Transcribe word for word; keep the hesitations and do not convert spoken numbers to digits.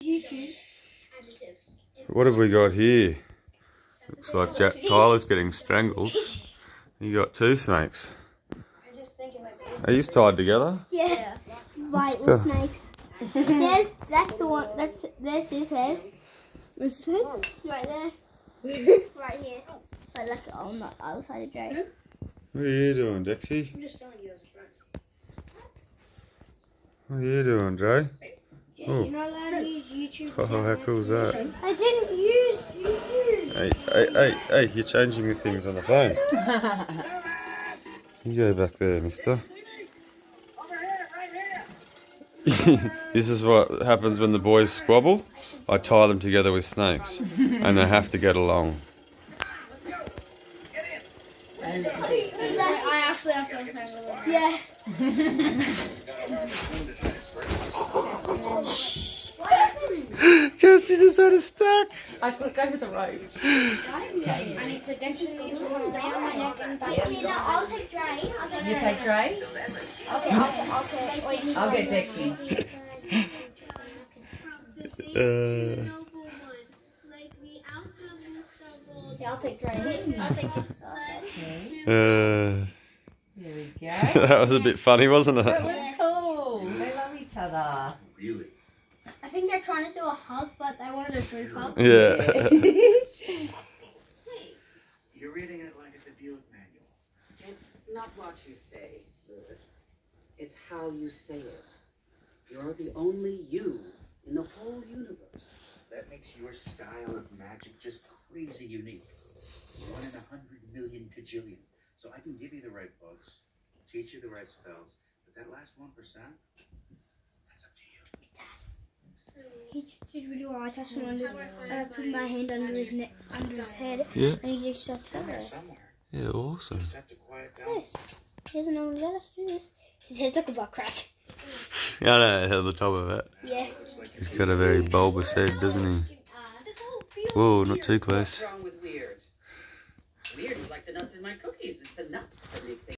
YouTube. What have we got here? Looks like Jack Tyler's getting strangled. You got two snakes. Are you tied together? Yeah. White with snakes. There's that's the one. That's there's his head. Where's his head? Right there. Right here. But look on the other side of Dre. What are you doing, Dexy? I'm just telling you as a friend. What are you doing, Dre? Yeah, Oh. you're not allowed to use YouTube. Oh, how cool is that? I didn't use YouTube. Hey, hey, hey, hey, you're changing the things on the phone. You go back there, mister. This is what happens when the boys squabble. I tie them together with snakes. And they have to get along. I actually have to untangle them. Yeah. Kirsty just had a stack. I slipped over the rope. I need to definitely around my neck and back. Okay, no, I'll take Dre. I'll take You take Dre? Okay, I'll, I'll take. Wait, I'll get Dexy. Uh, yeah, I'll take Dre. I'll take Dexter. uh, Here we go. that was a bit funny, wasn't It it? was cool. They love each other. Really? I think they're trying to do a hug, but they wanted a group hug. Yeah. Hey, you're reading it like it's a Buick manual. It's not what you say, Lewis. It's how you say it. You're the only you in the whole universe. That makes your style of magic just crazy unique. One in a hundred million cajillion. So I can give you the right books, teach you the right spells, but that last one percent, that's up to you. He did really well. I touched him under, uh, put my hand under his neck, under his head, Yeah. and he just shut Somewhere, somewhere. somewhere. Yeah, awesome. Just have to quiet down. Yes. He doesn't know let us do this. His head's like a butt crack. Yeah, I know, at the top of it. Yeah. He's got a very bulbous head, doesn't he? Whoa, not too close. What's wrong with weird? Weird is like the nuts in my cookies. It's the nuts that make things.